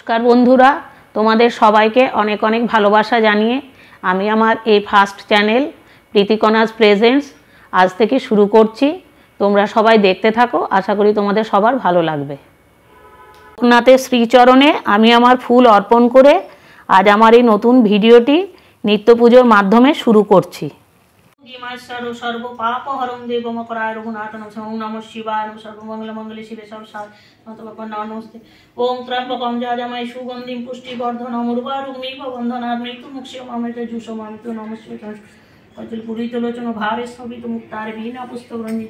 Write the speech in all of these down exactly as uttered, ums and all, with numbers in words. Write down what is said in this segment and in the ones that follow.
নমস্কার বন্ধুরা, তোমাদের সবাইকে অনেক অনেক ভালোবাসা জানিয়ে আমি আমার এই ফার্স্ট চ্যানেল প্রীতিকণাস প্রেজেন্টস আজ থেকে শুরু করছি। তোমরা সবাই দেখতে থাকো, আশা করি তোমাদের সবার ভালো লাগবে। লোকনাথের শ্রীচরণে আমি আমার ফুল অর্পণ করে আজ আমার এই নতুন ভিডিওটি নিত্য পুজোর মাধ্যমে শুরু করছি। সর্ব পাপ হরং দেব মকরায় রঘুনাথ নম শিবায় সর্বমঙ্গল মঙ্গলে শিবে সব নমস্তে। ওম ত্র্যম্বকম যজামহে সুগন্ধিম পুষ্টিবর্ধনম উর্বারুগ্মিব বন্ধনাৎ মৃত্যুমুক্ষীয়ম অমৃত জুষম অমৃত নমস্তে। কচল পুরিতলোচন ভাবে স্থবিত মুক্তার বিনা পুস্তক রঞ্জিত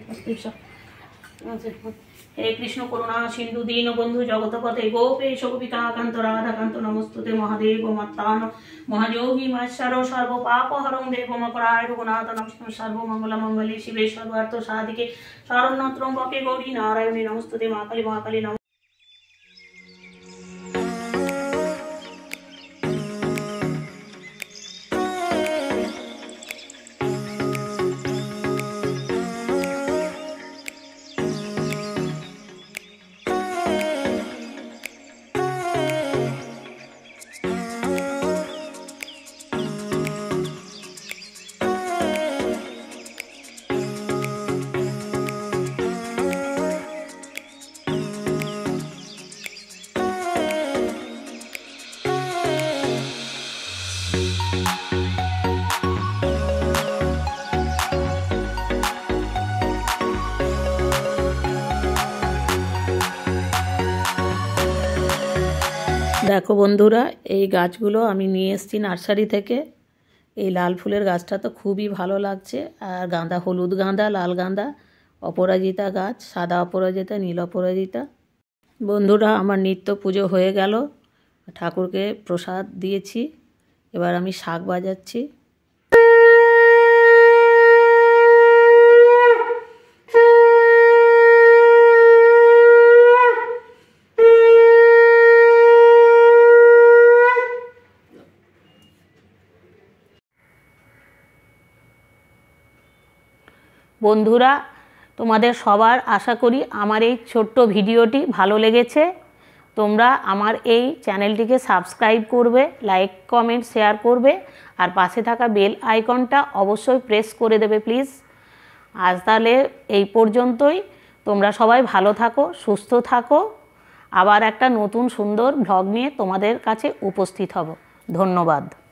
হে কৃষ্ণ করুণা সিন্ধু দীন বন্ধু জগৎপতে গোপেশ গোপিকাকান্ত রাধাকান্ত নমস্তুতে মহাদেব মত্তান মহাযোগী মহেশ্বর সর্ব পাপ হরং দেব মকরায় রঘুনাথ নমস্তে। সর্বমঙ্গল মঙ্গলে শিবে সর্বার্থ সাধিকে শরণ্য ত্র্যম্বকে গৌরী নারায়ণী নমস্তুতে মহাকালী মহাকালী নম। দেখো বন্ধুরা, এই গাছগুলো আমি নিয়ে এসেছি নার্সারি থেকে। এই লাল ফুলের গাছটা তো খুবই ভালো লাগছে। আর গাঁদা, হলুদ গাঁদা, লাল গাঁদা, অপরাজিতা গাছ, সাদা অপরাজিতা, নীল অপরাজিতা। বন্ধুরা, আমার নিত্য পুজো হয়ে গেল, ঠাকুরকে প্রসাদ দিয়েছি। এবার আমি শাক বাজাচ্ছি। বন্ধুরা, তোমাদের সবার আশা করি আমার এই ছোট্ট ভিডিওটি ভালো লেগেছে। তোমরা আমার এই চ্যানেলটিকে সাবস্ক্রাইব করবে, লাইক কমেন্ট শেয়ার করবে, আর পাশে থাকা বেল আইকনটা অবশ্যই প্রেস করে দেবে প্লিজ। আজ তাহলে এই পর্যন্তই। তোমরা সবাই ভালো থাকো, সুস্থ থাকো। আবার একটা নতুন সুন্দর ভ্লগ নিয়ে তোমাদের কাছে উপস্থিত হব। ধন্যবাদ।